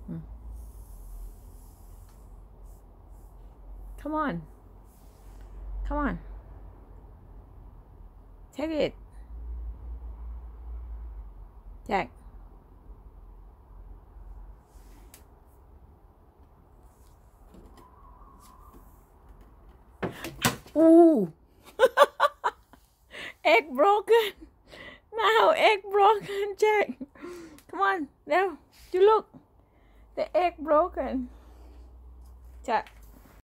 Come on. Come on. Take it. Jack. Ooh. Egg broken. Now egg broken, Jack. Come on, now. You look. The egg broken. Jack.